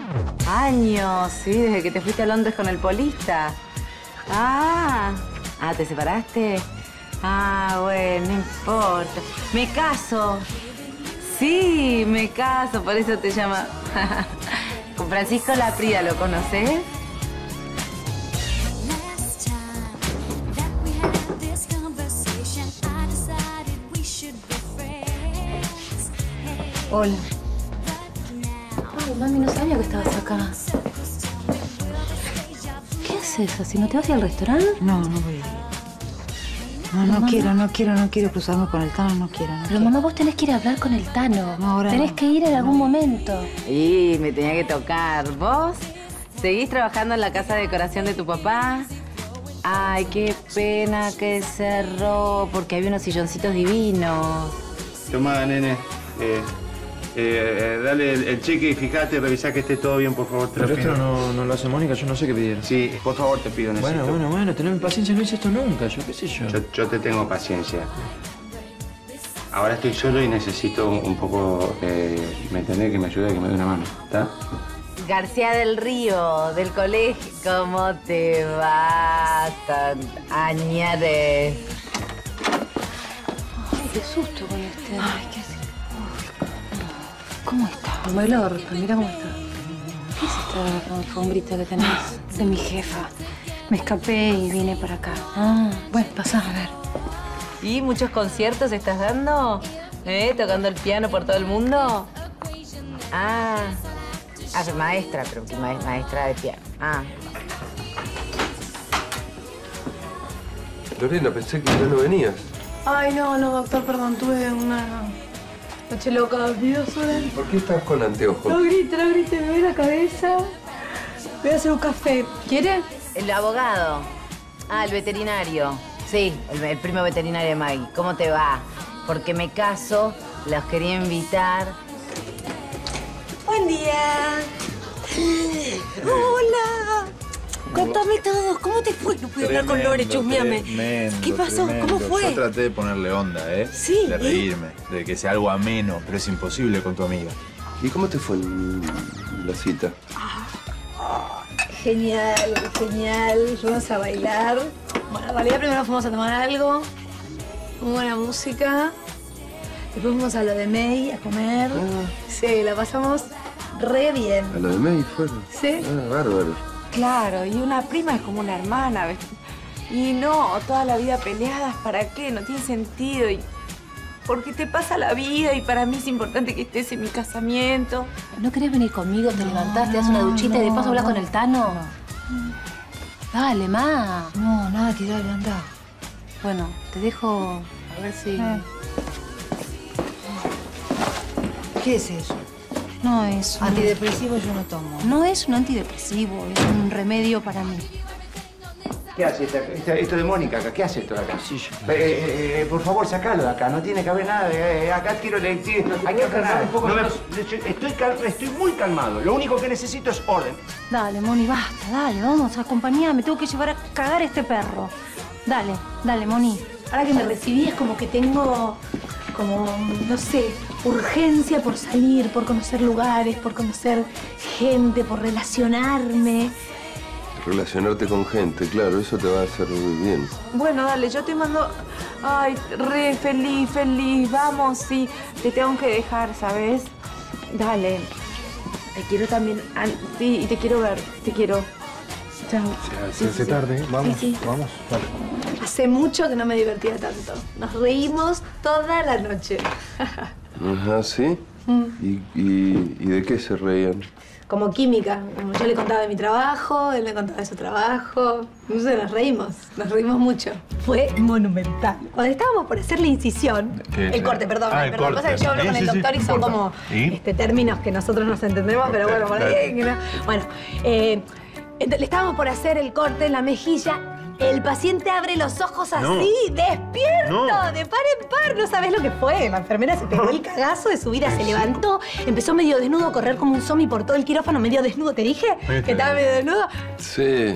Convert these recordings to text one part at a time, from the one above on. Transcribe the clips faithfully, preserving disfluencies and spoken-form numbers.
Años, sí, desde que te fuiste a Londres con el polista. Ah, ah, ¿te separaste? Ah, bueno, no importa. Me caso. Sí, me caso, por eso te llama. Con Francisco Laprida, ¿lo conoces? Hola. Ay, mami, no sabía que estabas acá. ¿Qué haces así? ¿No te vas a ir al restaurante? No, no voy a ir. No, no Mamá. quiero, no quiero, no quiero cruzarme con el Tano, no quiero, no Pero quiero. mamá, vos tenés que ir a hablar con el Tano. No, ahora Tenés no. que ir en algún momento. Y me tenía que tocar. ¿Vos? ¿Seguís trabajando en la casa de decoración de tu papá? Ay, qué pena que cerró, porque había unos silloncitos divinos. Tomá, nene. Eh, eh, eh, dale el, el cheque y fíjate, revisá que esté todo bien, por favor. Te lo Pero esto pido. no, no lo hace Mónica, yo no sé qué pidieron. Sí, por favor, te pido, necesito. Bueno, bueno, bueno, teneme paciencia, no hice esto nunca, yo qué sé yo. Yo, yo te tengo paciencia. Ahora estoy solo y necesito un, un poco, eh, ¿me entendés? Que me ayude, que me dé una mano, ¿está? García del Río, del colegio. ¿Cómo te va? Tan añades. Ay, qué susto con este. Ay, qué... ¿Cómo está? Como el orto, mira cómo está. ¿Qué es esta alfombrita que tenés? De mi jefa. Me escapé y vine para acá. Ah, bueno, pasá a ver. ¿Y muchos conciertos estás dando? ¿Eh? ¿Tocando el piano por todo el mundo? Ah, ah, soy maestra, pero que ma- maestra de piano. Ah. Lorena, pensé que ya no venías. Ay, no, no, doctor, perdón, tuve una noche loca, dormido sola. ¿Por qué estás con anteojos? No grite, no grite, me duele la cabeza. Voy a hacer un café. ¿Quiere? El abogado. Ah, el veterinario. Sí, el, el primo veterinario de Maggie. ¿Cómo te va? Porque me caso, los quería invitar. Buen día. Hola. Contame todo. ¿Cómo te fue? No pude hablar con Lore, chusmeame. Tremendo, ¿Qué pasó? tremendo. ¿Cómo fue? Yo traté de ponerle onda, ¿eh? Sí, De ¿eh? reírme, de que sea algo ameno, pero es imposible con tu amiga. ¿Y cómo te fue en la cita? Genial, genial. Fuimos a bailar. Bueno, en realidad primero fuimos a tomar algo. Muy buena música. Después fuimos a lo de May a comer. Ah. Sí, la pasamos re bien. ¿A lo de May fueron? Sí. Ah, bárbaro. Claro, y una prima es como una hermana, ¿ves? Y no, toda la vida peleadas, ¿para qué? No tiene sentido. Y porque te pasa la vida y para mí es importante que estés en mi casamiento. ¿No querés venir conmigo? Te levantás, te das una no, duchita y de no, paso hablas no, con el Tano. Dale, ma. No, nada que dale, anda. Bueno, te dejo a ver si... Eh. ¿Qué es eso? No es un... Antidepresivo yo no tomo. No es un antidepresivo, es un remedio para mí. ¿Qué hace esta- esta- esto de Mónica acá? ¿Qué hace esto de acá? Sí, yo- Eh, eh, eh, por favor, sacalo de acá. No tiene que haber nada de... eh, acá quiero... le- sí, hay que calmar un poco. No me- estoy, cal- estoy muy calmado. Lo único que necesito es orden. Dale, Moni, basta, dale, vamos, acompañame. Tengo que llevar a cagar a este perro. Dale, dale, Moni. Ahora que me recibí es como que tengo, como, no sé, urgencia por salir, por conocer lugares, por conocer gente, por relacionarme. Relacionarte con gente, claro, eso te va a hacer bien. Bueno, dale, yo te mando... Ay, re feliz, feliz. Vamos, sí. Te tengo que dejar, ¿sabes? Dale. Te quiero también... ah, sí, y te quiero ver. Te quiero. Chao. Se hace tarde, vamos, Sí, sí. vamos. Dale. Hace mucho que no me divertía tanto. Nos reímos toda la noche. Ajá, ¿sí? ¿Y, y, y de qué se reían? Como química. Como yo le contaba de mi trabajo, él me contaba de su trabajo. No sé, nos reímos. Nos reímos mucho. Fue monumental. Cuando estábamos por hacer la incisión... ¿Qué? El corte, perdón. Ah, el perdón. corte. Pasa que yo hablo Sí, con sí, el sí, doctor y no son importa. como ¿Y? este, términos que nosotros nos entendemos, pero bueno, por ahí... que no. Bueno, eh, ent- le estábamos por hacer el corte en la mejilla. El paciente abre los ojos así, No. despierto, No. de par en par. No sabés lo que fue. La enfermera se pegó el cagazo de su vida, se levantó, empezó medio desnudo a correr como un zombie por todo el quirófano, medio desnudo. ¿Te dije que estaba medio desnudo? Sí.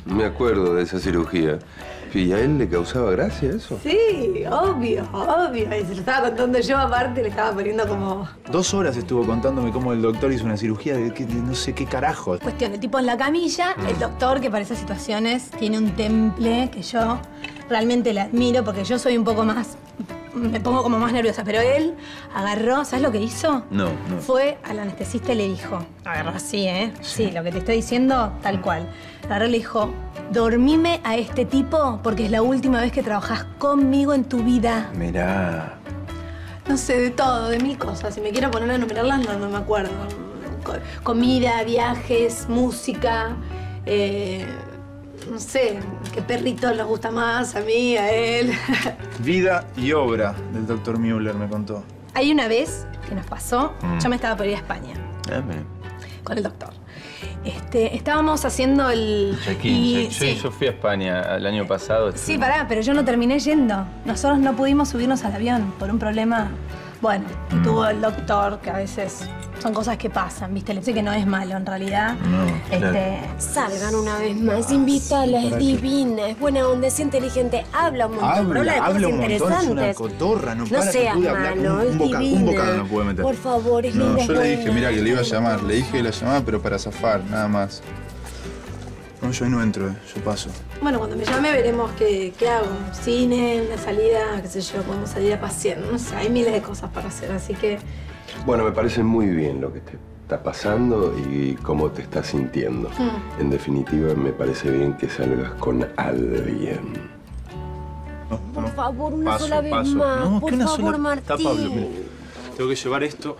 Me acuerdo de esa cirugía. ¿Y a él le causaba gracia eso? Sí, obvio, obvio. Y se lo estaba contando yo, aparte, le estaba poniendo como... Dos horas estuvo contándome cómo el doctor hizo una cirugía de, que, de no sé qué carajo. Cuestión, el tipo en la camilla, el doctor que para esas situaciones tiene un temple que yo realmente le admiro porque yo soy un poco más... me pongo como más nerviosa, pero él agarró, ¿sabes lo que hizo? No, no. Fue al anestesista y le dijo, agarró así, ¿eh? Sí, lo que te estoy diciendo, tal cual. Agarró y le dijo, dormime a este tipo porque es la última vez que trabajás conmigo en tu vida. Mirá. No sé, de todo, de mil cosas. Si me quiero poner a enumerarlas, no, no me acuerdo. Co- comida, viajes, música, eh, no sé, qué perritos les gusta más a mí, a él. Vida y obra del doctor Müller, me contó. Hay una vez que nos pasó, Mm. yo me estaba por ir a España Eh, con el doctor. Este, estábamos haciendo el... Check-in, y- check- sí, yo fui a España el año pasado. Sí, pará, pero yo no terminé yendo. Nosotros no pudimos subirnos al avión por un problema, bueno, que tuvo el doctor, que a veces son cosas que pasan, ¿viste? Le sé que no es malo en realidad. No, claro. Este, Salgan una vez más, invítala, es divina, es buena onda, es inteligente, habla un montón, pero habla de habla cosas un montón, es una interesantes. cotorra, no, No para, seas no pude hablar, malo, un, es un, boca- divina. un bocado no pude meter. Por favor, es No, linda, es yo le dije, buena. mira, que le iba a llamar. Le dije que la llamaba, pero para zafar, nada más. No, yo ahí no entro, eh. Yo paso. bueno, cuando me llame veremos qué, qué hago. Cine, una salida, qué sé yo, podemos salir a pasear. No sé, hay miles de cosas para hacer, así que... Bueno, me parece muy bien lo que te está pasando y cómo te estás sintiendo. Mm. En definitiva, me parece bien que salgas con alguien. Por favor, una Paso, sola vez paso. más, No, por que una favor, sola... Martín. Está Pablo, mira. Tengo que llevar esto.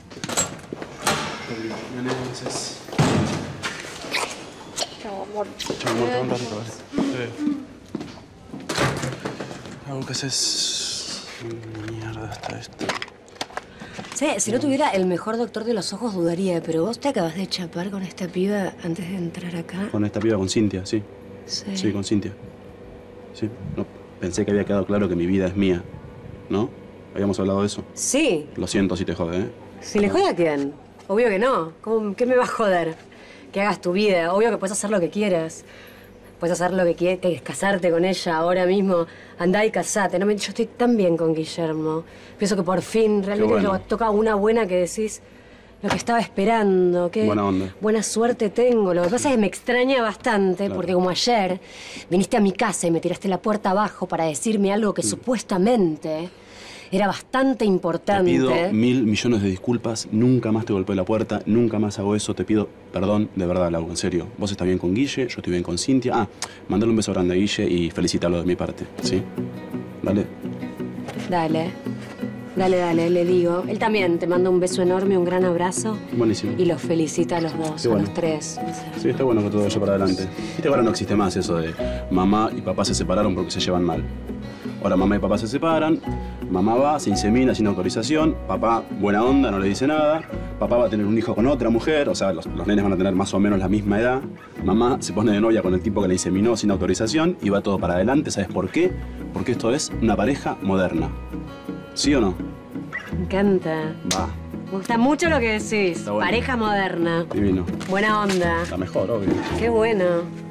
Chao, amor. Chao, amor, te un ratito, ¿vale? Algo que haces... Mierda, está esto. Sí, si no tuviera el mejor doctor de los ojos dudaría, pero vos te acabas de chapar con esta piba antes de entrar acá. Con esta piba, con Cintia, sí. Sí. Sí, con Cintia. Sí, no, pensé que había quedado claro que mi vida es mía, ¿no? ¿Habíamos hablado de eso? Sí. Lo siento si te jode, ¿eh? ¿Si le jode a quién? Obvio que no. ¿Cómo, ¿Qué me va a joder? Que hagas tu vida. Obvio que puedes hacer lo que quieras. Puedes hacer lo que quieras, que es casarte con ella ahora mismo. Andá y casate. No me, yo estoy tan bien con Guillermo. Pienso que por fin realmente bueno. lo toca una buena que decís lo que estaba esperando. Qué Buena onda. buena suerte tengo. Lo que pasa es que me extraña bastante Claro. porque como ayer viniste a mi casa y me tiraste la puerta abajo para decirme algo que supuestamente era bastante Te importante. pido mil millones de disculpas. Nunca más te golpeo la puerta. Nunca más hago eso. Te pido perdón. De verdad, Lau, en serio. Vos estás bien con Guille. Yo estoy bien con Cintia. Ah, mandale un beso grande a Guille y felicítalo de mi parte. ¿Sí? ¿Vale? Dale, dale, dale, le digo. Él también te manda un beso enorme, un gran abrazo. Buenísimo. Y los felicita a los dos, Qué a bueno. los tres. No sé. Sí, está bueno que todo vaya para adelante. Viste que ahora no existe más eso de mamá y papá se separaron porque se llevan mal. Ahora mamá y papá se separan, mamá va, se insemina sin autorización, papá, buena onda, no le dice nada, papá va a tener un hijo con otra mujer, o sea, los, los nenes van a tener más o menos la misma edad, mamá se pone de novia con el tipo que le inseminó sin autorización y va todo para adelante, ¿sabes por qué? Porque esto es una pareja moderna. ¿Sí o no? Me encanta. Va, Me gusta mucho lo que decís. Está bueno. Pareja moderna. divino. Buena onda. Está mejor, obvio. Qué bueno.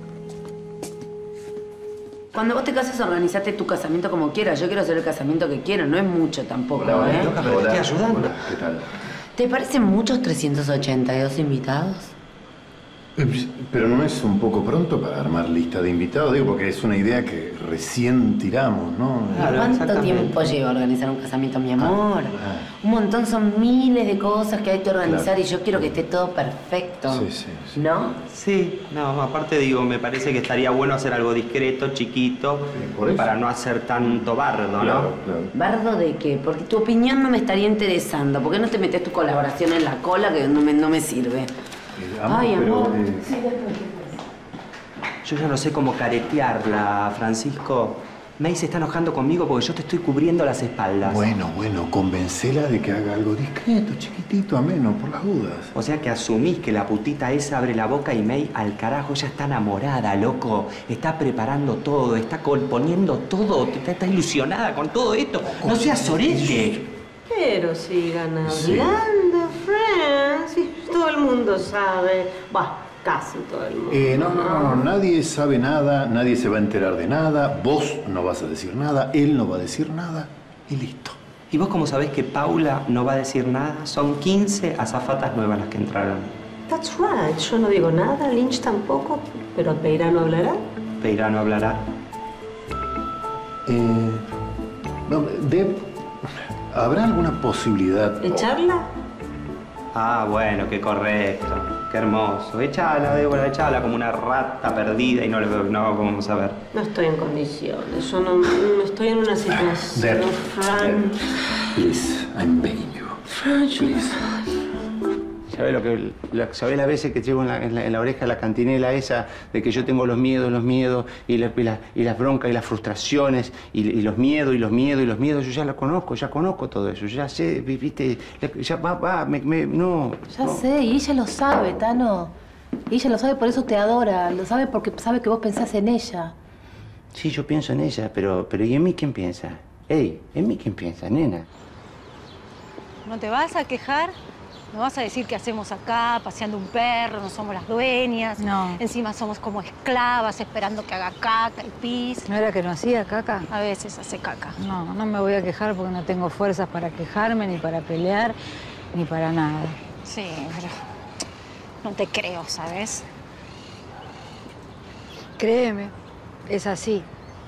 Cuando vos te cases, organizate tu casamiento como quieras. Yo quiero hacer el casamiento que quiero, no es mucho tampoco, ¿eh? Pero te estoy ayudando. Hola, ¿qué tal? ¿Te parecen muchos trescientos ochenta y dos invitados? Pero no es un poco pronto para armar lista de invitados, digo, porque es una idea que recién tiramos, ¿no? ¿Cuánto tiempo lleva organizar un casamiento, mi amor? Un montón, son miles de cosas que hay que organizar Claro. y yo quiero que esté todo perfecto. Sí, sí, sí. ¿No? Sí, no, aparte digo, me parece que estaría bueno hacer algo discreto, chiquito, por eso. para no hacer tanto bardo, ¿no? Claro, claro. ¿Bardo de qué? Porque tu opinión no me estaría interesando. ¿Por qué no te metes tu colaboración en la cola que no me, no me sirve? Eh, Ay, pero, amor. eh, Sí, después. Yo ya no sé cómo caretearla, Francisco. May se está enojando conmigo porque yo te estoy cubriendo las espaldas. Bueno, bueno, convencela de que haga algo discreto, chiquitito, ameno, por las dudas. O sea que asumís que la putita esa abre la boca y May al carajo ya está enamorada, loco. Está preparando todo, está col- poniendo todo, está, está ilusionada con todo esto. No seas sorete. Pero sigan Sí. hablando, Francis. Todo el mundo sabe. Bah, casi todo el mundo. Eh, no, no, no, no, nadie sabe nada, nadie se va a enterar de nada, vos no vas a decir nada, él no va a decir nada y listo. ¿Y vos cómo sabés que Paula no va a decir nada? Son quince azafatas nuevas las que entraron. That's right. Yo no digo nada, Lynch tampoco, pero Peirano hablará. Peirano hablará. Eh, no, Deb, ¿habrá alguna posibilidad? ¿Echarla? Ah, bueno, qué correcto. Qué hermoso. Echala, Débora, echala como una rata perdida y no le veo, no, ¿cómo vamos a ver? No estoy en condiciones. Yo no, no estoy en una situación. Deb, Fran. Please, I'm begging you. Fran, yo Please. ¿Sabés lo que, la, ¿sabés las veces que llevo en la, en, la, en la oreja la cantinela esa de que yo tengo los miedos, los miedos y, la, y, la, y las broncas y las frustraciones y, y los miedos y los miedos y los miedos? Yo ya la conozco, ya conozco todo eso, ya sé, viste, ya va, va, me, me, no. Ya no. sé, y ella lo sabe, Tano. Y ella lo sabe, por eso te adora. Lo sabe porque sabe que vos pensás en ella. Sí, yo pienso en ella, pero, pero ¿y en mí quién piensa? Ey, ¿en mí quién piensa, nena? ¿No te vas a quejar? ¿No vas a decir qué hacemos acá, paseando un perro, no somos las dueñas? No. Encima somos como esclavas, esperando que haga caca y pis. ¿No era que no hacía caca? A veces hace caca. No, no me voy a quejar porque no tengo fuerzas para quejarme, ni para pelear, ni para nada. Sí, pero no te creo, ¿sabes? Créeme, es así.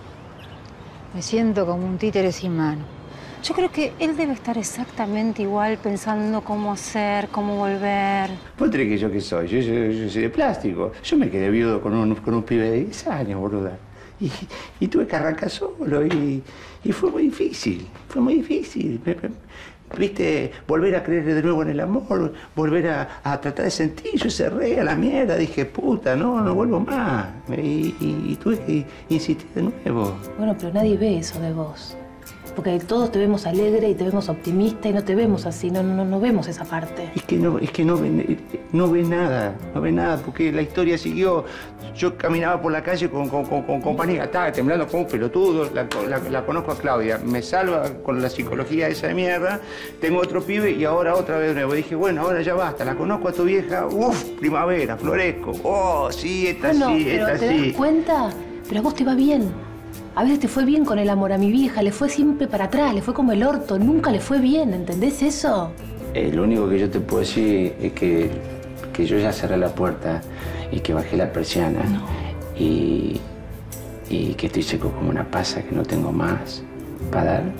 Me siento como un títere sin mano. Yo creo que él debe estar exactamente igual pensando cómo hacer, cómo volver. ¿Vos crees que yo qué soy? Yo, yo, yo soy de plástico. Yo me quedé viudo con un, con un pibe de diez años, boluda. Y, y tuve que arrancar solo y, y fue muy difícil. Fue muy difícil. Me, me, ¿Viste? Volver a creer de nuevo en el amor, volver a, a tratar de sentir. Yo cerré a la mierda, dije, puta, no, no vuelvo más. Y, y, y tuve que insistir de nuevo. Bueno, pero nadie ve eso de vos. Porque todos te vemos alegre y te vemos optimista y no te vemos así, no, no, no vemos esa parte. Es que no, es que no ve, no ve nada, no ve nada, porque la historia siguió. Yo caminaba por la calle con, con, con, con compañía, estaba temblando como un pelotudo, la, la, la conozco a Claudia, me salva con la psicología esa de mierda, tengo otro pibe y ahora otra vez de nuevo. Dije, bueno, ahora ya basta, la conozco a tu vieja, uff, primavera, florezco, oh, sí, esta bueno, sí, pero esta ¿te sí. das cuenta? Pero a vos te va bien. A veces te fue bien con el amor, a mi vieja, le fue siempre para atrás, le fue como el orto, nunca le fue bien, ¿entendés eso? Eh, lo único que yo te puedo decir es que, que yo ya cerré la puerta y que bajé la persiana. No. Y, y que estoy seco como una pasa, que no tengo más para dar.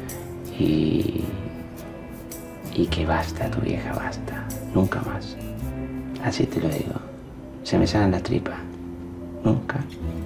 Y, y que basta, tu vieja, basta. Nunca más. Así te lo digo. Se me salen las tripas. Nunca.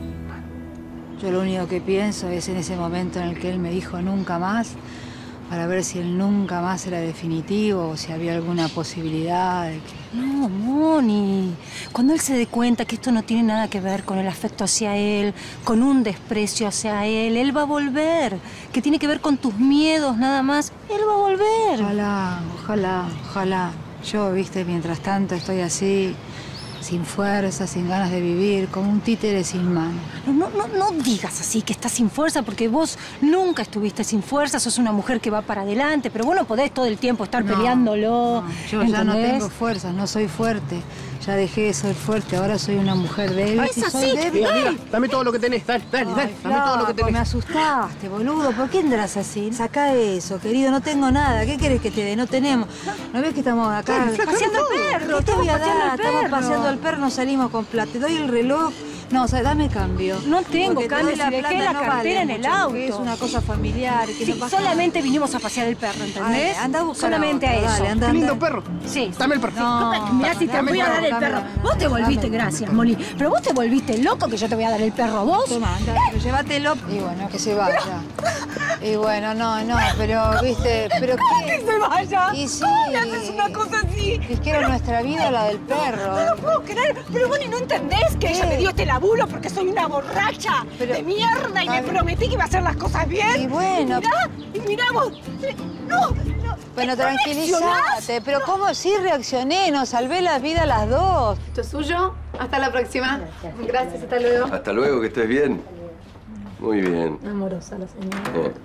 Yo lo único que pienso es en ese momento en el que él me dijo nunca más, para ver si el nunca más era definitivo o si había alguna posibilidad de que... No, Moni. Cuando él se dé cuenta que esto no tiene nada que ver con el afecto hacia él, con un desprecio hacia él, él va a volver. Que tiene que ver con tus miedos nada más, él va a volver. Ojalá, ojalá, ojalá. Yo, viste, mientras tanto estoy así, sin fuerza, sin ganas de vivir, como un títere sin mano. No, no, no, no digas así que estás sin fuerza, porque vos nunca estuviste sin fuerza, sos una mujer que va para adelante, pero vos no podés todo el tiempo estar No, peleándolo. no, yo ya no tengo fuerzas, no soy fuerte. Ya dejé de ser fuerte, ahora soy una mujer débil. Ah, es y soy así. débil. Mira, mira, dame todo lo que tenés, dale, dale, dale, dame todo lo que tenés. Me asustaste, boludo, ¿por qué entras así? Sacá eso, querido, no tengo nada. ¿Qué querés que te dé? No tenemos. ¿No ves que estamos acá? paseando el perro, ¿Qué te voy a estamos paseando dar? el Estamos perro. paseando el perro, no salimos con plata. Te doy el reloj. No, o sea, dame cambio. No tengo Porque te cambio, doy si dejé plata, la no cartera vale en el mucho, auto. porque es una cosa familiar. Que Sí, no pasa solamente vinimos a pasear el perro, ¿entendés? Dale, anda a buscar Solamente a a otro, eso. dale, anda, Qué lindo anda. perro. Sí. Dame el perro. No, Mirá si te dame voy a el dar el perro, perro. dame, Vos te dame, volviste, dame. gracias, Moni. Pero vos te volviste loco que yo te voy a dar el perro a vos. Toma, anda, pero llévatelo. Y bueno, que se vaya. Y bueno, no, no, pero, viste, pero ¿Cómo qué... que se vaya? Y sí. ¿Cómo le haces una cosa así? Es que era nuestra vida la del perro. No lo puedo creer. Pero Moni, ¿no entendés que ¿Qué? ella me dio este laburo porque soy una borracha Pero- de mierda y A le ver. prometí que iba a hacer las cosas bien? Y bueno. Y mirá, y mirá vos. No, no. Bueno, ¿no reaccionás? tranquilízate. Pero ¿cómo sí reaccioné? Nos salvé la vida a las dos. Esto es suyo. Hasta la próxima. Gracias, hasta luego. Hasta luego, que estés bien. Muy bien. Amorosa la señora. Eh.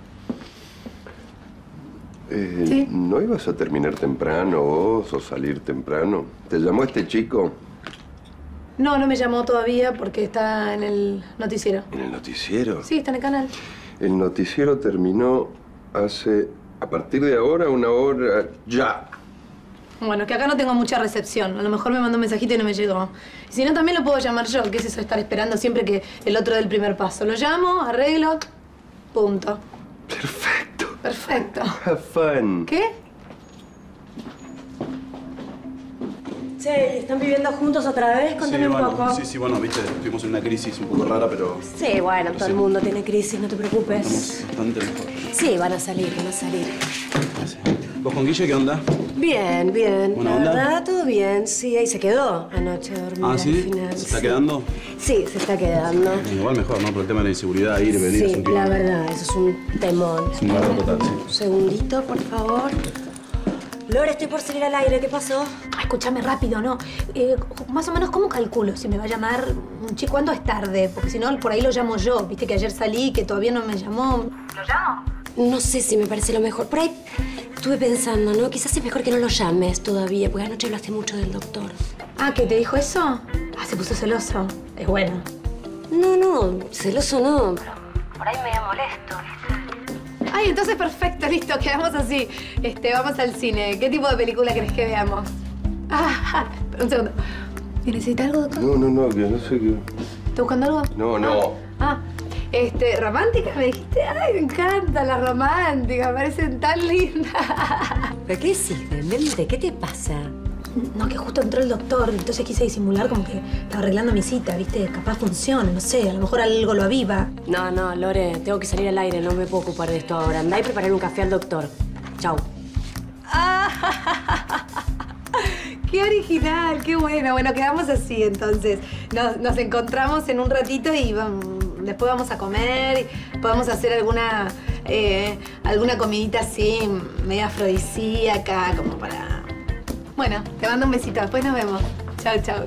Eh, Sí. ¿No ibas a terminar temprano vos o salir temprano? ¿Te llamó este chico? No, no me llamó todavía porque está en el noticiero. ¿En el noticiero? Sí, está en el canal. El noticiero terminó hace, a partir de ahora, una hora ya. Bueno, que acá no tengo mucha recepción. A lo mejor me mandó un mensajito y no me llegó. Y si no, también lo puedo llamar yo. ¿Qué es eso de estar esperando siempre que el otro dé el primer paso? Lo llamo, arreglo, punto. Perfecto. Perfecto. Have fun. ¿Qué? Che, ¿están viviendo juntos otra vez? Contame sí, un bueno, poco. Sí, sí, bueno, viste, estuvimos en una crisis un poco rara, pero Sí, bueno, todo Sí. el mundo tiene crisis, no te preocupes. estamos bastante mejor. Sí, van a salir, van a salir. ¿Vos con Guille qué onda? Bien, bien. ¿Buena La onda? verdad, todo bien. Sí, ahí se quedó anoche dormida Ah, ¿sí? al final. ¿Se está sí. quedando? Sí, se está quedando. Bueno, igual mejor, ¿no? Por el tema de la inseguridad, ir, venir, es Sí, un clima. la verdad, eso es un temón. Es un barro total, sí. Un segundito, por favor. Lore, estoy por salir al aire. ¿Qué pasó? Ah, escúchame rápido, ¿no? Eh, más o menos, ¿cómo calculo si me va a llamar un chico? ¿Cuándo es tarde? Porque si no, por ahí lo llamo yo. Viste que ayer salí, que todavía no me llamó. ¿Lo llamo? No sé si me parece lo mejor. Por ahí estuve pensando, ¿no? Quizás es mejor que no lo llames todavía, porque anoche hablaste mucho del doctor. Ah, ¿que te dijo eso? Ah, se puso celoso. Es bueno. No, no, celoso no. Por ahí medio molesto, ¿viste? Ay, entonces perfecto, listo, quedamos así. Este, vamos al cine. ¿Qué tipo de película querés que veamos? Ah, un segundo. ¿Necesita algo, doctor? No, no, no, que no sé qué. ¿Estás buscando algo? No, no. Ah, este, ¿romántica me dijiste? Ay, me encantan las románticas, me parecen tan lindas. ¿Pero qué hiciste, mente? ¿Qué te pasa? No, que justo entró el doctor, entonces quise disimular como que estaba arreglando mi cita, ¿viste? Capaz funciona, no sé, a lo mejor algo lo aviva. No, no, Lore, tengo que salir al aire, no me puedo ocupar de esto ahora. Andá y preparar un café al doctor. Chau. ¡Qué original! ¡Qué bueno! Bueno, quedamos así entonces. Nos, nos encontramos en un ratito y vamos, después vamos a comer y podemos hacer alguna, eh, alguna comidita así, media afrodisíaca, como para... Bueno, te mando un besito. Después nos vemos. Chao, chao.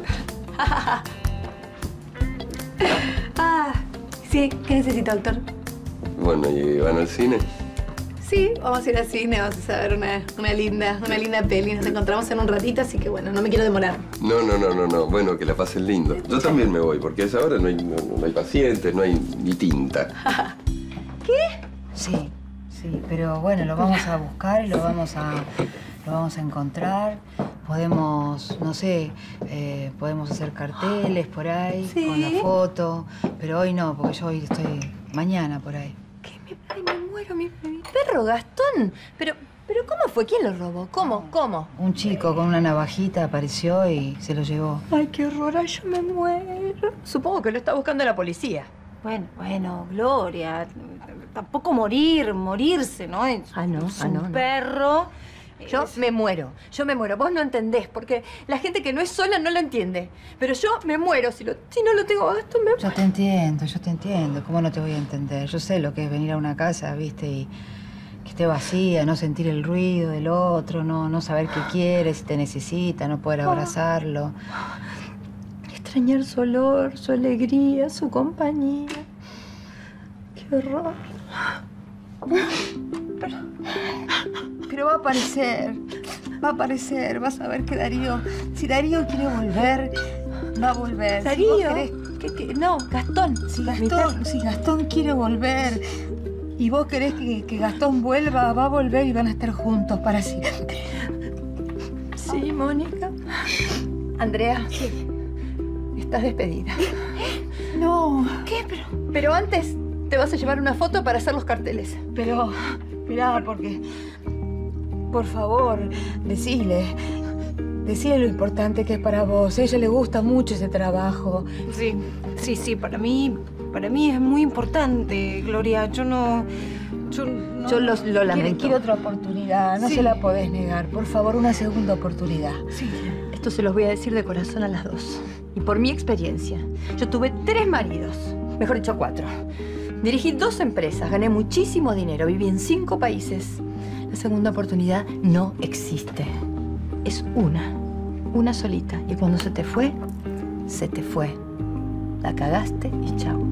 Ah, sí, ¿qué necesita, doctor? Bueno, ¿y van al cine? Sí, vamos a ir al cine, vamos a ver una, una linda, una linda peli. Nos encontramos en un ratito, así que bueno, no me quiero demorar. No, no, no, no, no. Bueno, que la pasen lindo. Yo también me voy, porque a esa hora no hay, no, no hay pacientes, no hay ni tinta. ¿Qué? Sí, sí, pero bueno, lo vamos a buscar y lo vamos a, lo vamos a encontrar. Podemos, no sé, eh, podemos hacer carteles por ahí, ¿Sí? con la foto. Pero hoy no, porque yo hoy estoy mañana por ahí. Ay, me muero, mi, mi perro Gastón. Pero, pero ¿cómo fue? ¿Quién lo robó? ¿Cómo? ¿Cómo? Un chico con una navajita apareció y se lo llevó. Ay, qué horror, ay, yo me muero. Supongo que lo está buscando la policía. Bueno, bueno, Gloria, tampoco morir, morirse, ¿no? Es, Ah, no, es ah, un no, no. perro. Yo me muero, yo me muero. Vos no entendés, porque la gente que no es sola no lo entiende. Pero yo me muero. Si, lo, si no lo tengo a Gastón, me muero. Yo te entiendo, yo te entiendo. ¿Cómo no te voy a entender? Yo sé lo que es venir a una casa, ¿viste? Y que esté vacía, no sentir el ruido del otro, no, no saber qué quiere, si te necesita, no poder abrazarlo. Extrañar su olor, su alegría, su compañía. Qué horror. Pero, pero va a aparecer, va a aparecer, vas a ver que Darío, si Darío quiere volver, va a volver. ¿Darío? Si vos querés, ¿qué, qué? No, Gastón. Si Gastón, si Gastón quiere volver y vos querés que, que Gastón vuelva, va a volver y van a estar juntos para siempre. Sí, Mónica. Andrea, sí. Estás despedida. No. ¿Qué? Pero, pero antes te vas a llevar una foto para hacer los carteles. Pero, mirá, porque... Por favor, decile. Decile lo importante que es para vos. A ella le gusta mucho ese trabajo. Sí, sí, sí, para mí, para mí es muy importante, Gloria. Yo no... Yo, no, Yo lo, lo quiero- lamento. Quiero otra oportunidad. No Sí. se la podés negar. Por favor, una segunda oportunidad. Sí. Esto se los voy a decir de corazón a las dos. Y por mi experiencia, yo tuve tres maridos. Mejor dicho, cuatro. Dirigí dos empresas, gané muchísimo dinero, viví en cinco países. La segunda oportunidad no existe. Es una. Una solita. Y cuando se te fue, se te fue. La cagaste y chao.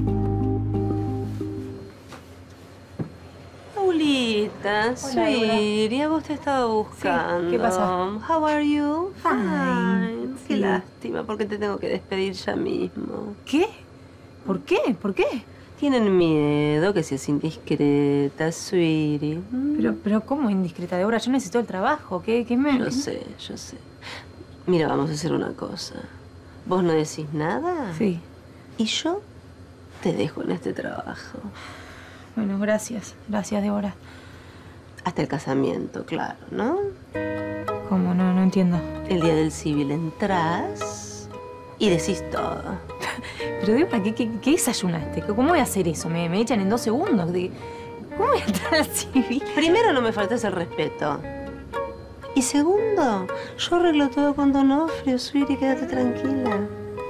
Paulita, sweetie, a vos te estaba buscando. ¿qué pasa? How are you? Fine. Qué lástima, porque te tengo que despedir ya mismo. ¿Qué? ¿Por qué? ¿Por qué? Tienen miedo que seas indiscreta, sweetie. Pero, pero ¿cómo indiscreta, Débora? Yo necesito el trabajo. ¿Qué, qué me...? Yo sé, yo sé. Mira, vamos a hacer una cosa. ¿Vos no decís nada? Sí. Y yo te dejo en este trabajo. Bueno, gracias. Gracias, Débora. Hasta el casamiento, claro, ¿no? ¿Cómo? No, no entiendo. El día del civil entrás y decís todo. Pero, Débora, ¿qué, qué, qué desayunaste? ¿Cómo voy a hacer eso? Me, me echan en dos segundos. ¿Cómo voy a entrar al civil? Primero, no me faltes el respeto. Y segundo, yo arreglo todo con Donofrio, sweetie, quédate tranquila.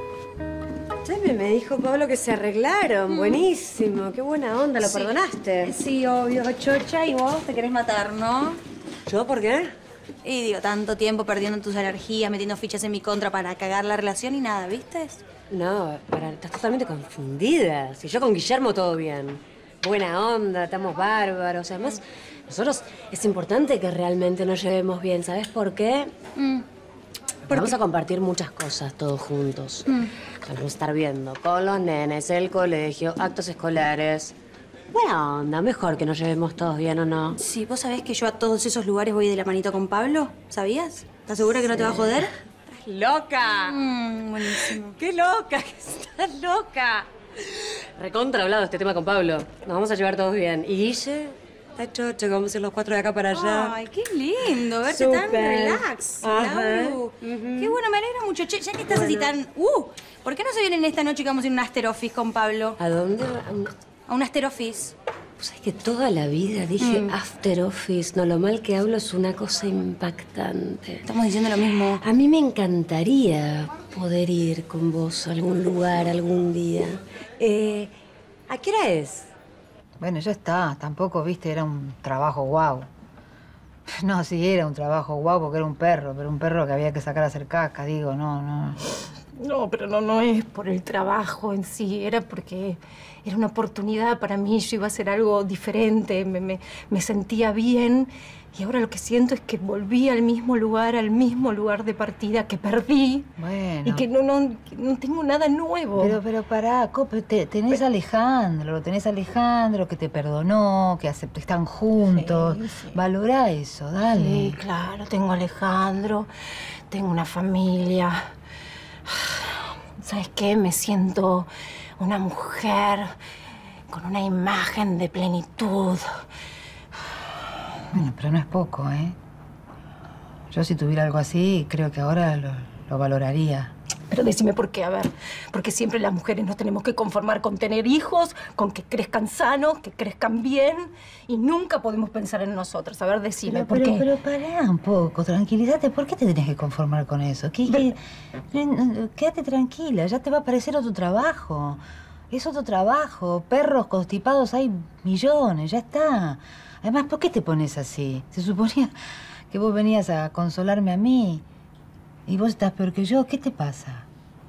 Cheme, me dijo Pablo que se arreglaron. Buenísimo. Qué buena onda. ¿Lo Sí. perdonaste? Sí, obvio, chocha, y vos te querés matar, ¿no? ¿Yo? ¿Por qué? Y digo, tanto tiempo perdiendo tus energías, metiendo fichas en mi contra para cagar la relación y nada, ¿viste? No, para, estás totalmente confundida. Si yo con Guillermo todo bien. Buena onda, estamos bárbaros. Además, nosotros es importante que realmente nos llevemos bien. ¿Sabes por qué? Mm. Vamos a compartir muchas cosas todos juntos. Mm. Vamos a estar viendo con los nenes, el colegio, actos escolares. Buena onda, mejor que nos llevemos todos bien, ¿o no? Sí, vos sabés que yo a todos esos lugares voy de la manito con Pablo, ¿sabías? ¿Estás segura que no te va a joder? ¡Estás loca! Mm, buenísimo. ¡Qué loca! que ¡Estás loca! Recontra hablado este tema con Pablo. Nos vamos a llevar todos bien. ¿Y Guille? Está chocho, que vamos a ir los cuatro de acá para allá. Ay, qué lindo, verte tan Súper. relax. Ajá. Lau. Qué bueno, me alegra mucho. Che, ya que estás así tan... Uh, ¿por qué no se vienen esta noche que vamos a ir a un after office con Pablo? ¿A dónde? A un- A un after office. Pues es que toda la vida dije Mm. after office. No, lo mal que hablo es una cosa impactante. Estamos diciendo lo mismo. A mí me encantaría poder ir con vos a algún lugar algún día. Eh, ¿A qué hora es? Bueno, ya está. Tampoco, viste, era un trabajo guau. No, sí, era un trabajo guau porque era un perro, pero un perro que había que sacar a hacer caca, digo, no, no. No, pero no, no es por el trabajo en sí, era porque era una oportunidad para mí, yo iba a hacer algo diferente, me, me, me sentía bien y ahora lo que siento es que volví al mismo lugar, al mismo lugar de partida que perdí Bueno. y que no, no, que no tengo nada nuevo. Pero, pero pará, Cope, te- tenés a Alejandro, lo tenés a Alejandro que te perdonó, que aceptó, están juntos. Sí, sí. Valorá eso, dale. Sí, claro, tengo a Alejandro, tengo una familia. ¿Sabes qué? Me siento una mujer con una imagen de plenitud. Bueno, pero no es poco, ¿eh? Yo si tuviera algo así, creo que ahora lo, lo valoraría. Pero decime por qué, a ver. Porque siempre las mujeres nos tenemos que conformar con tener hijos, con que crezcan sanos, que crezcan bien, y nunca podemos pensar en nosotras. A ver, decime, Pero, ¿por pero, qué? pero pará un poco, tranquilízate. ¿Por qué te tenés que conformar con eso? ¿Qué, qué- qué- quédate tranquila, ya te va a aparecer otro trabajo. Es otro trabajo. Perros constipados hay millones, ya está. Además, ¿por qué te pones así? Se suponía que vos venías a consolarme a mí. Y vos estás peor que yo. ¿Qué te pasa?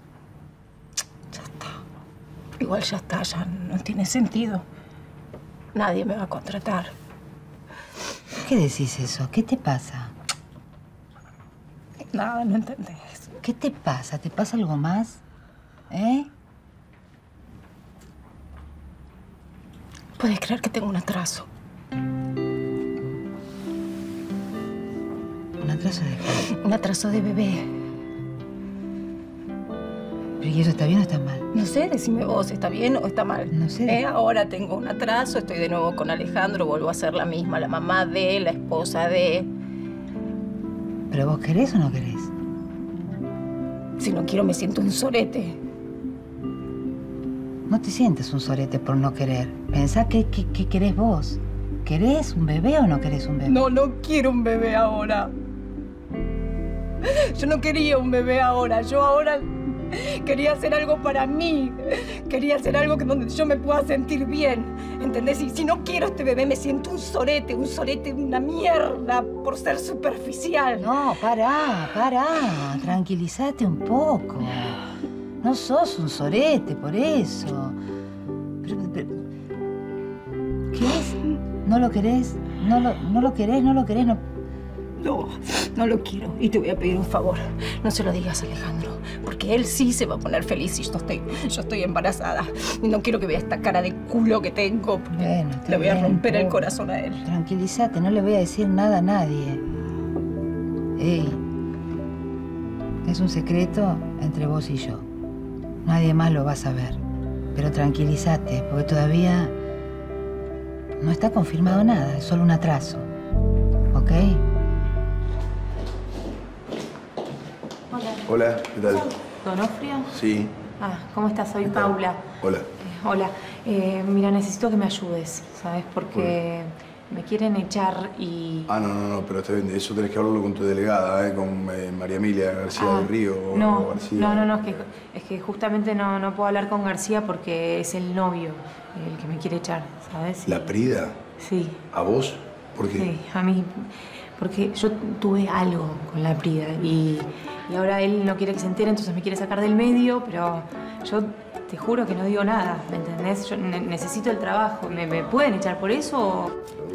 Igual ya está, ya no tiene sentido. Nadie me va a contratar. ¿Por qué decís eso? ¿Qué te pasa? Nada, no entendés. ¿Qué te pasa? ¿Te pasa algo más? ¿Eh? Puedes creer que tengo un atraso. ¿Un atraso de qué? Un atraso de bebé. ¿Pero y eso está bien o está mal? No sé, decime vos, ¿está bien o está mal? No sé. Eh, ahora tengo un atraso, estoy de nuevo con Alejandro, vuelvo a ser la misma, la mamá de, la esposa de... ¿Pero vos querés o no querés? Si no quiero me siento un sorete. No te sientes un sorete por no querer. Pensá qué que, que querés vos. ¿Querés un bebé o no querés un bebé? No, no quiero un bebé ahora. Yo no quería un bebé ahora, yo ahora quería hacer algo para mí. Quería hacer algo que donde yo me pueda sentir bien. ¿Entendés? Y si no quiero este bebé, me siento un sorete, un sorete, una mierda por ser superficial. No, pará, pará. Tranquilízate un poco. No sos un sorete por eso. Pero, pero- ¿Qué es? ¿No lo querés? ¿No lo, no lo querés? ¿No lo querés? No... No, no lo quiero. Y te voy a pedir un favor. No se lo digas a Alejandro, porque él sí se va a poner feliz si yo estoy, yo estoy embarazada. Y no quiero que vea esta cara de culo que tengo. Bueno, le voy a bien, romper el pobre. corazón a él. Tranquilízate, no le voy a decir nada a nadie. Ey, es un secreto entre vos y yo. Nadie más lo va a saber. Pero tranquilízate, porque todavía no está confirmado nada, es solo un atraso. ¿Ok? Hola. Hola, ¿qué tal? ¿Donofrio? Sí, Ah, ¿cómo estás? Soy Paula. hola. Eh, hola. Eh, mira, necesito que me ayudes, ¿sabes? Porque me quieren echar y... Ah, no, no, no, pero está bien, eso tenés que hablarlo con tu delegada, ¿eh? Con eh, María Emilia García Ah, del Río. o No, García. no, no, no, es que, es que justamente no, no puedo hablar con García porque es el novio el que me quiere echar, ¿sabes? ¿La Prida? Sí, ¿A vos? ¿Por qué? sí, a mí. Porque yo tuve algo con la Prida y, y ahora él no quiere que se entere, entonces me quiere sacar del medio, pero yo te juro que no digo nada, ¿me entendés? Yo ne- necesito el trabajo. ¿Me, me pueden echar por eso? o-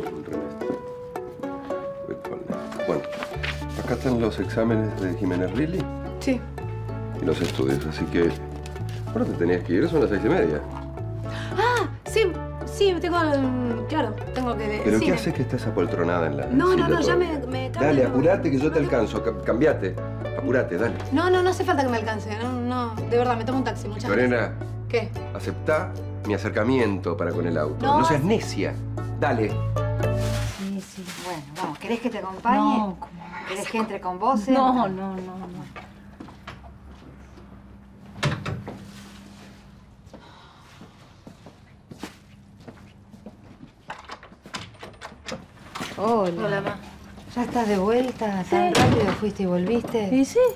Bueno, acá están los exámenes de Jiménez Rilli Sí. y los estudios, así que ahora te tenías que ir, son las seis y media. Ah, sí, sí, tengo... el- Claro, tengo que... ¿Pero sí, qué me- haces que estás apoltronada en la No, silla no, no, ya todavía? me, me cambio. Dale, apurate que yo te alcanzo, ca- cambiate, apurate, dale. No, no, no hace falta que me alcance. No, no, de verdad, me tomo un taxi, muchas gracias. Lorena, ¿Qué? aceptá mi acercamiento para con el auto. No. No seas necia, dale. Sí, sí. Bueno, vamos, ¿querés que te acompañe? No, ¿Querés que entre con vos? eh? No, no, no, no. Hola. Hola, ma. ¿Ya estás de vuelta? ¿Tan rápido fuiste y volviste? ¿Y sí?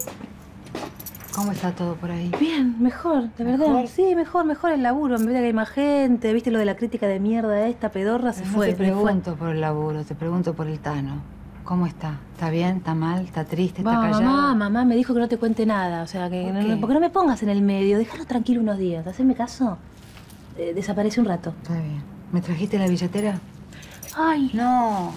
¿Cómo está todo por ahí? Bien, mejor, de verdad. ¿Mejor? Sí, mejor, mejor el laburo. En vez de que hay más gente, viste lo de la crítica de mierda esta pedorra, se No fue. te se fue. pregunto por el laburo, te pregunto por el Tano. ¿Cómo está? ¿Está bien? ¿Está mal? ¿Está triste? ¿Está Va, callado? mamá, mamá me dijo que no te cuente nada. O sea, que ¿Por no, qué? no- porque no me pongas en el medio. Déjalo tranquilo unos días. Haceme caso. Eh, desaparece un rato. Está bien. ¿Me trajiste la billetera? Ay. No.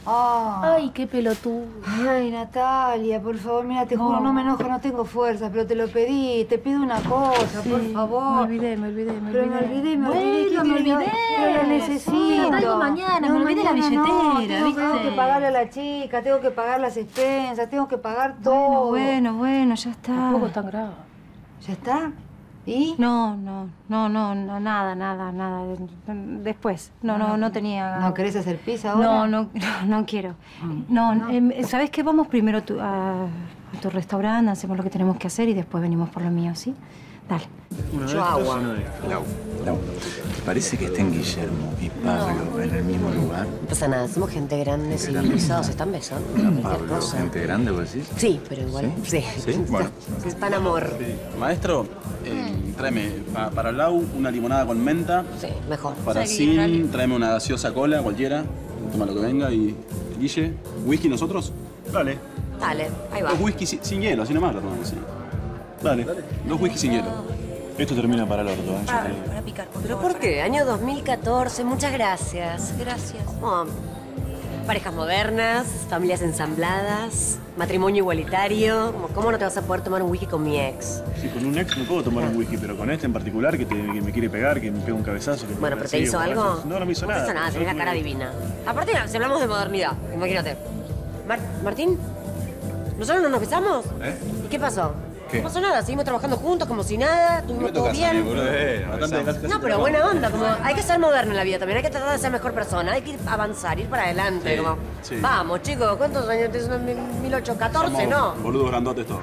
Ah. Ay, qué pelotudo. Ay, Natalia, por favor, mira, te juro, No. no me enojo, no tengo fuerzas, pero te lo pedí, te pido una cosa, Sí, por favor. Me olvidé, me olvidé, me Pero olvidé. me olvidé, me Bueno, olvidé. ¿qué me querés? olvidé. Pero la necesito. La traigo mañana, me olvidé la mañana no, billetera, tengo, tengo ¿viste? que pagarle a la chica, tengo que pagar las expensas, tengo que pagar Bueno, todo. bueno, bueno, ya está. Tampoco es tan grave. ¿Ya está? ¿Y? No, no, no, no, no, nada, nada, nada. Después. No, no, no tenía... ¿No querés hacer pizza ahora? No, no, no, no quiero. No, em, ¿sabes qué? Vamos primero a tu, a, a tu restaurante, hacemos lo que tenemos que hacer y después venimos por lo mío, ¿sí? Dale. Yo agua. Lau, Lau, ¿te parece que estén Guillermo y Pablo en el mismo lugar? No pasa nada, somos gente grande, civilizados, se están besando. cualquier Pablo, cosa. gente grande, ¿vos decís? Sí, pero igual, sí. ¿Sí? Bueno. Están amor. Maestro, eh, tráeme pa- para Lau una limonada con menta. Sí, mejor. Para Sin, tráeme una gaseosa cola, cualquiera. Toma lo que venga y... Guille, ¿whisky nosotros? Dale. Dale, ahí va. Dos whisky sin, sin hielo, así nomás lo tomamos, sí. Dale, dos whisky sin hielo. Esto termina para el orto, ¿eh? Ah, para picar, por ¿Pero favor. por qué? Año dos mil catorce, muchas gracias. Gracias. Como parejas modernas, familias ensambladas, matrimonio igualitario. Como, ¿Cómo no te vas a poder tomar un whisky con mi ex? Sí, con un ex no puedo tomar un whisky, pero con este en particular, que, te- que me quiere pegar, que me pega un cabezazo. Que me Bueno, pero ¿te persigue, hizo borracho. algo? No, no me hizo No nada. te hizo nada, Soy tenés la muy- cara divina. Aparte, si hablamos de modernidad, imagínate. Mar- ¿Martín? ¿Nosotros no nos besamos? ¿Eh? ¿Y qué pasó? ¿Qué? No pasó nada, seguimos trabajando juntos como si nada, tuvimos todo bien. Eh, No, pero buena onda, como hay que ser moderno en la vida también, hay que tratar de ser mejor persona, hay que ir avanzar, ir para adelante, Sí, como... sí. Vamos, chicos, ¿cuántos años tienes? mil ochocientos catorce, ¿no? Somos boludos grandotes todos.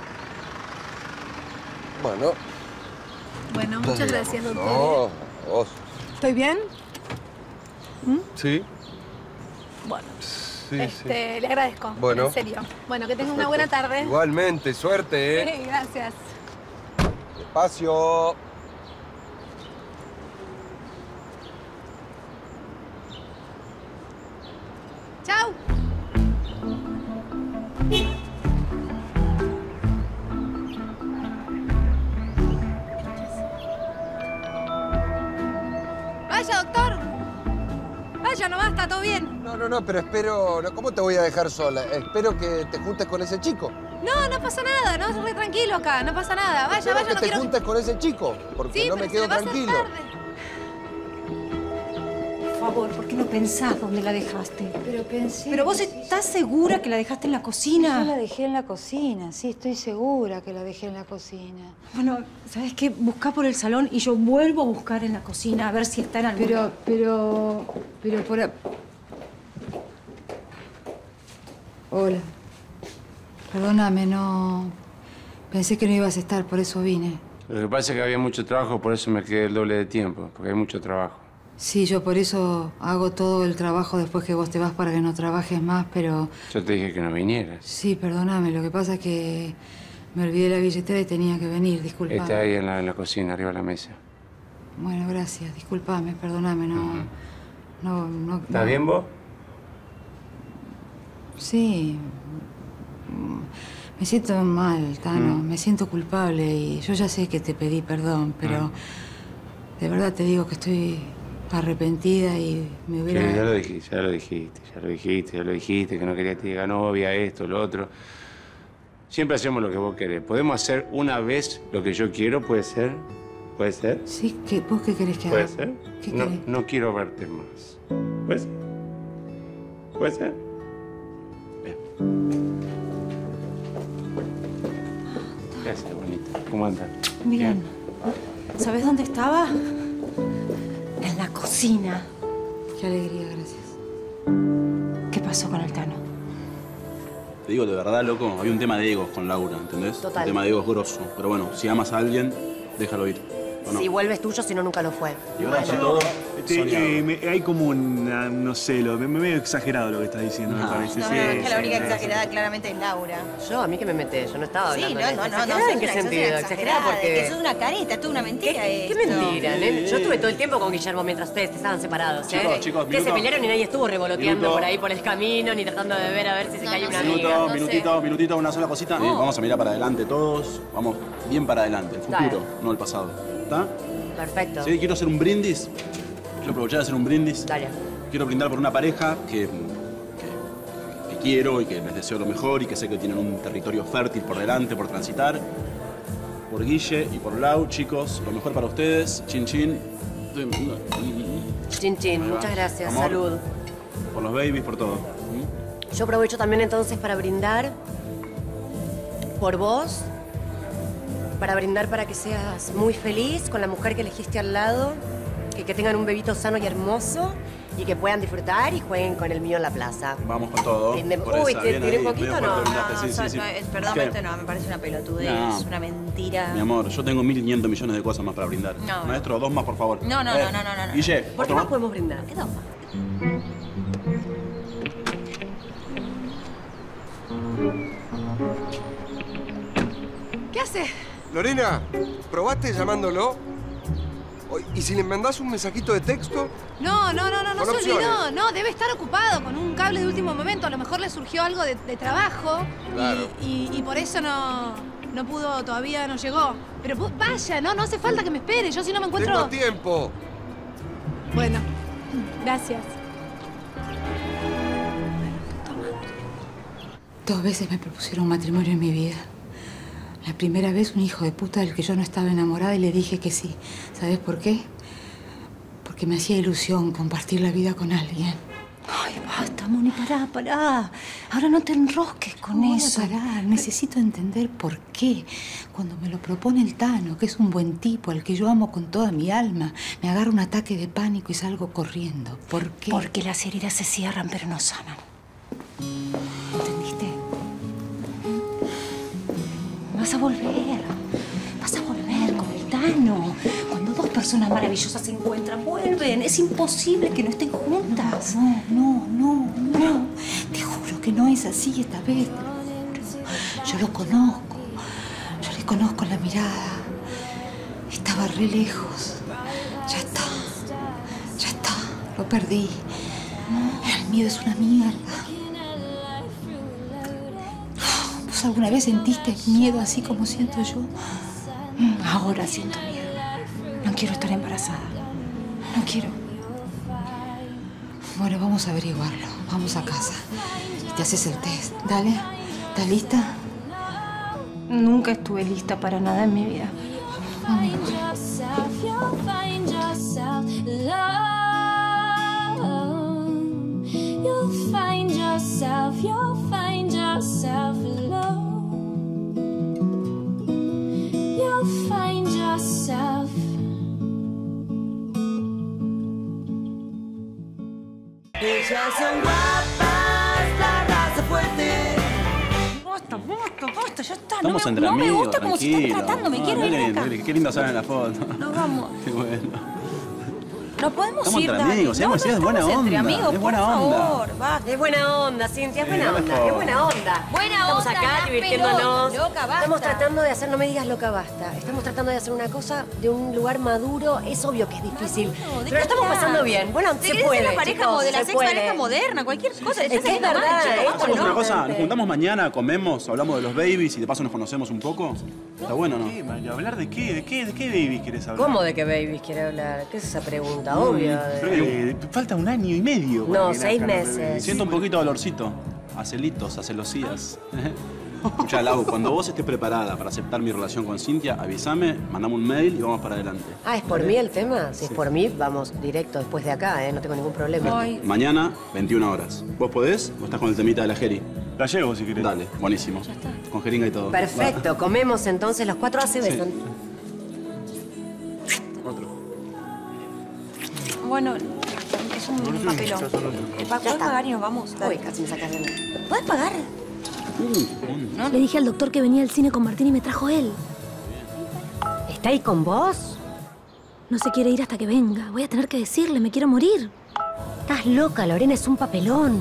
Bueno. Bueno, muchas gracias, doctor. No, vos. ¿Estoy bien? Sí. Bueno, Sí, este, le agradezco. Bueno. En serio. Bueno, que tenga una buena tarde. Igualmente, suerte, ¿eh? Sí, gracias. Despacio. Chau. Vaya, doctor. vaya nomás, está todo bien. No, no, no, pero espero... no, ¿cómo te voy a dejar sola? Espero que te juntes con ese chico. No, no pasa nada, no, estoy tranquilo acá, no pasa nada. Vaya, Espero vaya, que no te quiero... juntes con ese chico, porque Sí, no pero me se quedo me va a hacer tranquilo. tarde. Por favor, ¿por qué no pensás dónde la dejaste? Pero pensé... Pero vos estás segura que la dejaste en la cocina. Yo la dejé en la cocina, sí, estoy segura que la dejé en la cocina. Bueno, ¿sabes qué? Buscá por el salón y yo vuelvo a buscar en la cocina a ver si está en algún Pero, lugar. pero, pero por... a- Hola. Perdóname, no... Pensé que no ibas a estar, por eso vine. Lo que pasa es que había mucho trabajo, por eso me quedé el doble de tiempo, porque hay mucho trabajo. Sí, yo por eso hago todo el trabajo después que vos te vas para que no trabajes más, pero... Yo te dije que no vinieras. Sí, perdóname, lo que pasa es que me olvidé la billetera y tenía que venir, disculpame. Está ahí en la, en la cocina, arriba de la mesa. Bueno, gracias, disculpame, perdóname, no... No, no... ¿Estás bien vos? Sí. Me siento mal, Tano, Mm. me siento culpable y yo ya sé que te pedí perdón, pero de verdad te digo que estoy arrepentida y me hubiera... Sí, ya lo dijiste, ya lo dijiste, ya lo dijiste, ya lo dijiste, que no querías que te diga novia, esto, lo otro. Siempre hacemos lo que vos querés. ¿Podemos hacer una vez lo que yo quiero? ¿Puede ser? ¿Puede ser? Sí, ¿qué, ¿vos qué querés que ¿Puede haga? ser? ¿Qué no, querés? no quiero verte más. ¿Puede ser? ¿Puede ser? Gracias, bonita. ¿Cómo andas? Bien. ¿Sabés dónde estaba? En la cocina. Qué alegría, gracias. ¿Qué pasó con el Tano? Te digo de verdad, loco, hay un tema de egos con Laura, ¿entendés? Total. Un tema de egos grosso. Pero bueno, si amas a alguien, déjalo ir. ¿O no? Si vuelves tuyo, si no, nunca lo fue. Y ahora está todo Este, soñado. eh, me- hay como una, no sé, lo, me, me medio exagerado lo que estás diciendo, me No. parece. No, sí, no, es que sí, la única sí, exagerada claramente es Laura. Yo, a mí que me mete, yo no estaba Sí, hablando no, de no, esto. no, no. ¿Exagerada en sos qué una- sos sentido? una Exagerada exagerada, porque... Que eso es una careta, esto es una mentira. ¿Qué, qué esto. mentira, nene? Yo estuve todo el tiempo con Guillermo mientras ustedes estaban separados, ¿eh? Chicos, chicos, Ustedes se minuto. pelearon y nadie estuvo revoloteando Minuto. por ahí por el camino, ni tratando de ver a ver si se cae una amiga. Minuto, no sé. minutito, minutito, una sola cosita. No. Eh, vamos a mirar para adelante todos. Vamos bien para adelante, el futuro, Dale. no el pasado. ¿Está? Perfecto. Sí, quiero hacer un brindis. Quiero aprovechar de hacer un brindis. Dale. Quiero brindar por una pareja que, que, que quiero y que les deseo lo mejor y que sé que tienen un territorio fértil por delante, por transitar. Por Guille y por Lau, chicos, lo mejor para ustedes. Chin, chin. Chin, chin. Muchas gracias. Amor. Salud. Por los babies, por todo. Yo aprovecho también entonces para brindar por vos, para brindar para que seas muy feliz con la mujer que elegiste al lado, y que tengan un bebito sano y hermoso y que puedan disfrutar y jueguen con el mío en la plaza. Vamos con todo. Brindemos. Por Uy, esa, ¿te bien tiré ahí, un poquito medio o no? fuerte brindaste, No, sí, so- sí, sí. no, es- perdón, ¿Qué? pero esto no, me parece una pelotudez, No. una mentira. Mi amor, yo tengo mil quinientos millones de cosas más para brindar. No. Maestro, dos más, por favor. No, no, Eh, no, no, no, no. Guille, ¿Por qué otro más más. podemos brindar? ¿Qué toma? ¿Qué haces? Lorena, ¿probaste llamándolo? O- ¿Y si le mandás un mensajito de texto? No, no, no, no, no Con se olvidó. opciones. No, debe estar ocupado con un cable de último momento. A lo mejor le surgió algo de, de trabajo y- Claro. y, y por eso no, no pudo, todavía no llegó. Pero pu- vaya, no, no hace falta que me espere. Yo si no me encuentro... Tengo tiempo. Bueno, gracias. Dos veces me propusieron matrimonio en mi vida. La primera vez un hijo de puta del que yo no estaba enamorada y le dije que sí. ¿Sabes por qué? Porque me hacía ilusión compartir la vida con alguien. Ay, basta, Moni, pará, pará. Ahora no te enrosques con ¿Cómo voy a eso. parar? Necesito entender por qué. Cuando me lo propone el Tano, que es un buen tipo, al que yo amo con toda mi alma, me agarra un ataque de pánico y salgo corriendo. ¿Por qué? Porque las heridas se cierran pero no sanan. ¿Entendiste? Vas a volver. Vas a volver con el Tano. Cuando dos personas maravillosas se encuentran, vuelven. Es imposible que no estén juntas. No, no, no, no. Te juro que no es así esta vez, te lo juro. Yo lo conozco. Yo le conozco la mirada. Estaba re lejos. Ya está. Ya está. Lo perdí. El miedo es una mierda. ¿Vos alguna vez sentiste miedo así como siento yo? Ahora siento miedo. No quiero estar embarazada. No quiero. Bueno, vamos a averiguarlo. Vamos a casa. Y te haces el test. Dale. ¿Estás lista? Nunca estuve lista para nada en mi vida. Ellas son guapas, la raza fuerte. Basta, basta, basta, ya está. Estamos no me, entre no me amigos, gusta cómo se tranquilo. están tratando, me No, quiero ir de miren, acá. miren, qué lindo salen en la foto. Nos vamos. Qué bueno. No podemos Estamos ir, entre dale. amigos, no, hemos sido no de buena estamos entre onda, amigos, es buena por onda. favor, basta. Es buena onda, Cintia, es buena Sí, no me onda, jodas. es buena onda. Buena Estamos onda, acá las divirtiéndonos. pelotas, loca, basta. Estamos tratando de hacer, no me digas loca, basta. Estamos tratando de hacer una cosa de un lugar maduro. Es obvio que es difícil. ¿de pero qué lo estamos hablas? pasando bien. Bueno, ¿Te se querés puede, ser la pareja chicos, mo- de la se sex puede. pareja moderna? Cualquier cosa. Es que es verdad, chicos, esto Hacemos no. una cosa, nos juntamos mañana, comemos, hablamos de los babies y de paso nos conocemos un poco. Está bueno, ¿no? ¿Qué, Mario? ¿Hablar de qué? ¿De qué? ¿De qué baby querés hablar? ¿Cómo de qué babies quiere hablar? ¿Qué es esa pregunta? Obvio. Pero, eh, falta un año y medio. para No, que seis nazcan los meses. bebés. Siento un poquito de olorcito. A celitos, a celosías. Escucha, Lau, cuando vos estés preparada para aceptar mi relación con Cintia, avísame, mandame un mail y vamos para adelante. Ah, ¿es por mí el tema? Si es por mí, vamos directo después de acá, ¿eh? No tengo ningún problema. Mañana, veintiuna horas. ¿Vos podés o estás con el temita de la Jeri? La llevo si querés. Dale, buenísimo. Con jeringa y todo. Perfecto, comemos entonces los cuatro, se besan. Bueno, es un papelón. Eh, pa- ¿Puedes pagar y nos vamos? Uy, casi me sacas de mí. ¿Puedes pagar? No, le dije al doctor que venía al cine con Martín y me trajo él. ¿Está ahí con vos? No se quiere ir hasta que venga. Voy a tener que decirle, me quiero morir. Estás loca, Lorena, es un papelón.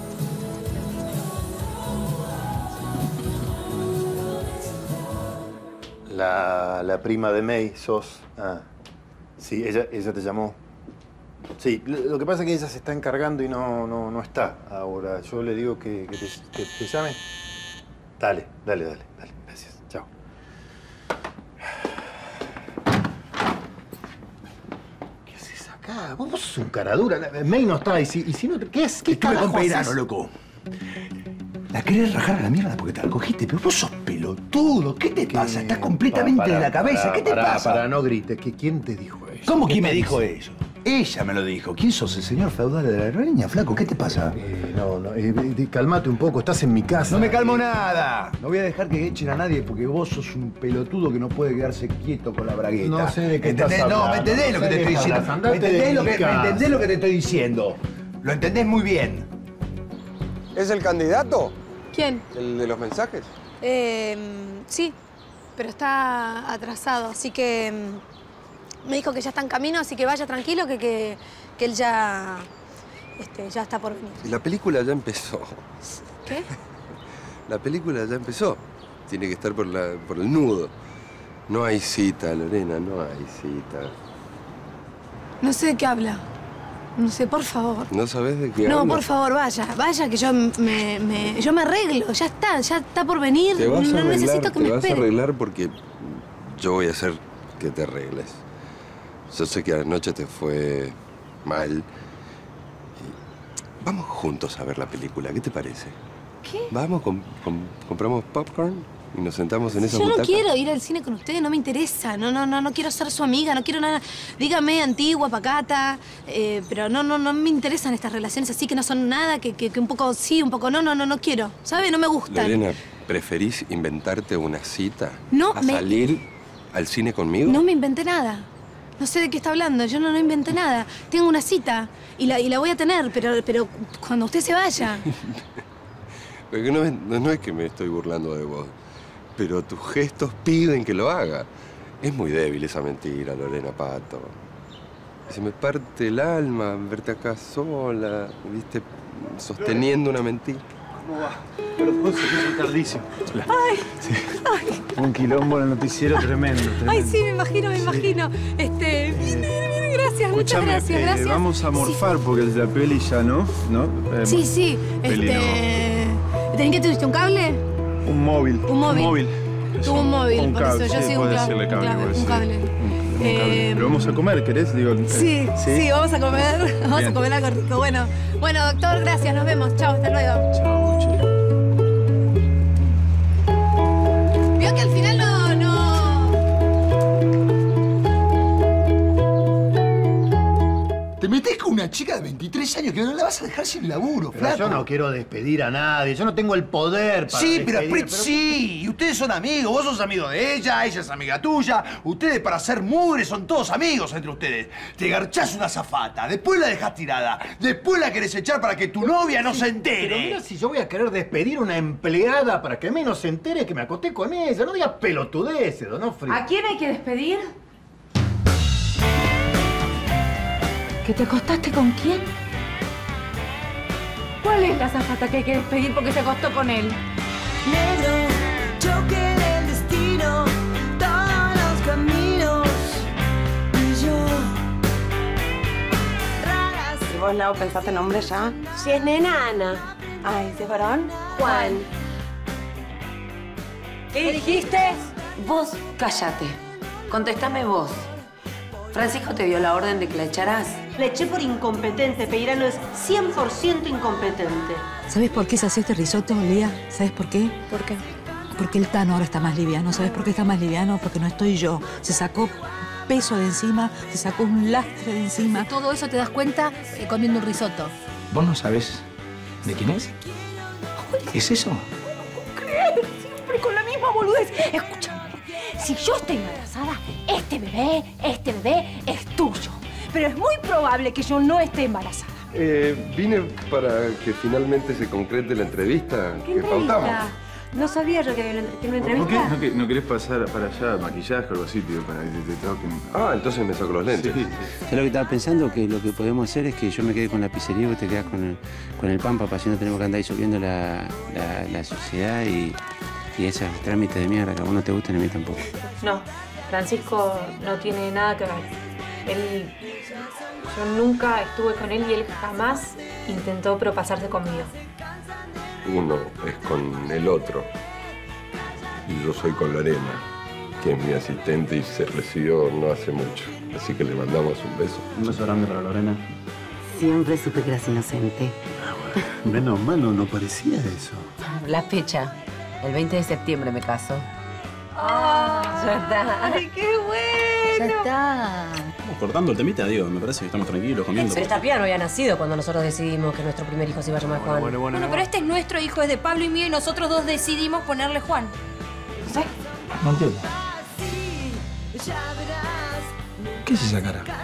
La, la prima de May, sos. Ah, sí, ella, ella te llamó. Sí, lo lo que pasa es que ella se está encargando y no, no, no está ahora. Yo le digo que, que, te, que te llame. Dale, dale, dale, dale. Gracias. Chao. ¿Qué haces acá? Vos sos un caradura. May no está. Y si, y si no, ¿qué es? ¿Qué Estuve carajo con Peirano, haces? loco. La querés rajar a la mierda porque te la cogiste, pero vos sos pelotudo. ¿Qué te pasa? Estás completamente Pará, de la cabeza. pará, ¿Qué te pará, pasa? Pará, no grites. ¿Qué- ¿Quién te dijo eso? ¿Cómo ¿Qué quién me te dijo dice? eso? Ella me lo dijo. ¿Quién sos, el señor feudal de la aerolínea, flaco? ¿Qué te pasa? Eh, no, no, eh, eh, calmate un poco, estás en mi casa. No me calmo nada. No voy a dejar que echen a nadie porque vos sos un pelotudo que no puede quedarse quieto con la bragueta. No sé de qué ¿Entendés? estás No, hablando, ¿me entendés no lo sé que te de estoy qué diciendo? hablas, ¿Me andate de entendés, lo mi que, ¿Me casa. entendés lo que te estoy diciendo? Lo entendés muy bien. ¿Es el candidato? ¿Quién? ¿El de los mensajes? Eh, sí, pero está atrasado, así que mm, me dijo que ya está en camino, así que vaya tranquilo, que, que, que él ya, este, ya está por venir. Y la película ya empezó. ¿Qué? La película ya empezó. Tiene que estar por, la, por el nudo. No hay cita, Lorena, no hay cita. No sé de qué habla. No sé, por favor. ¿No sabes de qué No, hablo? por favor, vaya, vaya, que yo me, me- yo me arreglo, ya está, ya está por venir. Te vas a no arreglar, necesito que te me vas a espere. arreglar porque yo voy a hacer que te arregles. Yo sé que anoche te fue mal. Y vamos juntos a ver la película, ¿qué te parece? ¿Qué? Vamos, com- com- compramos popcorn y nos sentamos en esa Yo no butaca. quiero ir al cine con ustedes, no me interesa. No, no, no, no quiero ser su amiga, no quiero nada. Dígame, antigua, pacata, eh, pero no, no, no me interesan estas relaciones así que no son nada, que, que, que un poco sí, un poco no, no, no, no quiero. ¿Sabe? No me gustan. Lorena, ¿preferís inventarte una cita? No, ¿A me- salir al cine conmigo? No me inventé nada. No sé de qué está hablando, yo no, no inventé nada. Tengo una cita y la, y la voy a tener, pero, pero cuando usted se vaya. Porque no, es- no, no es que me estoy burlando de vos, pero tus gestos piden que lo haga. Es muy débil esa mentira, Lorena Pato. Se me parte el alma verte acá sola, viste, sosteniendo una mentira. ¿Cómo va? Perdón, se hizo tardísimo. Ay, Sí. ay, Un quilombo en el noticiero tremendo, tremendo. ay, sí, me imagino, me imagino. Este, bien, bien, bien, gracias, muchas Escúchame, gracias, eh, gracias. vamos a morfar porque la peli ya no, ¿no? Eh, Sí, sí, peli este... ¿Tenés que tuviste un cable? Un móvil. Un móvil. Un móvil. Tuvo un móvil, Un por cable, eso yo sí, soy un, puedes cla- decirle un cable, cable. igual, Un sí. cable. Un Eh, cable. Pero vamos a comer, ¿querés? Digo, eh, Sí, sí, vamos a comer. Vamos Bien. a comer algo rico. Bueno, bueno, doctor, gracias. Nos vemos. Chao, hasta luego. Chao, che. Vio que al final no, no. Te metés con una chica de veintitrés años que no la vas a dejar sin laburo, Pero flaco. yo no quiero despedir a nadie, yo no tengo el poder para Sí, pero, despedir, pero sí, y ustedes son amigos, vos sos amigo de ella, ella es amiga tuya, ustedes para ser mugre son todos amigos entre ustedes. Te garchás una azafata, después la dejás tirada, después la querés echar para que tu novia no se entere. Pero mira si yo voy a querer despedir a una empleada para que menos se entere que me acosté con ella. No digas pelotudeces, Donofrio. ¿A quién hay que despedir? ¿Que te acostaste con quién? ¿Cuál es la azafata que hay que despedir porque se acostó con él? Negro, choque del destino, todos los caminos. Y yo, raras. ¿Y vos, Lau, pensaste nombre ya? Si es nena, Ana. Ay, ¿si es varón? Juan. ¿Qué dijiste? Vos cállate. Contestame vos. ¿Francisco te dio la orden de que la echaras? Le eché por incompetente. Peirano es cien por ciento incompetente. ¿Sabes por qué se hace este risotto, Lía? ¿Sabes por qué? ¿Por qué? Porque el Tano ahora está más liviano. ¿Sabes por qué está más liviano? Porque no estoy yo. Se sacó peso de encima, se sacó un lastre de encima. Todo eso te das cuenta eh, comiendo un risotto. ¿Vos no sabés de quién es? ¿Es eso? creer, siempre con la misma boludez. Escúchame, si yo estoy embarazada, este bebé, este bebé es tuyo. Pero es muy probable que yo no esté embarazada. Eh, vine para que finalmente se concrete la entrevista que pautamos. No sabía yo que había una, que una ¿Por entrevista. qué no, que- no querés pasar para allá, maquillaje o algo así, tío, para que te, te toquen? Ah, entonces me saco los lentes. Sí. ¿Sabes lo que estaba pensando? Que lo que podemos hacer es que yo me quede con la pizzería y vos te quedás con el, con el pan, papá, si no tenemos que andar disolviendo la, la, la sociedad y, y esos trámites de mierda que a vos no te gustan y a mí tampoco. No, Francisco no tiene nada que ver. Él, yo nunca estuve con él y él jamás intentó propasarse conmigo. Uno es con el otro. Y yo soy con Lorena, que es mi asistente y se recibió no hace mucho. Así que le mandamos un beso. Un beso grande para Lorena. Siempre supe que eras inocente. Menos mal, no, no parecía eso. La fecha, el veinte de septiembre me caso. ¡Ah! Ya está. ¡Ay, qué bueno! Ya está. Estamos cortando el temita, digo. Me parece que estamos tranquilos, comiendo. Pero esta piba no había nacido cuando nosotros decidimos que nuestro primer hijo se iba a llamar Juan. Bueno, pero este es nuestro hijo, es de Pablo y mío, y nosotros dos decidimos ponerle Juan. No entiendo. ¿Qué es esa cara?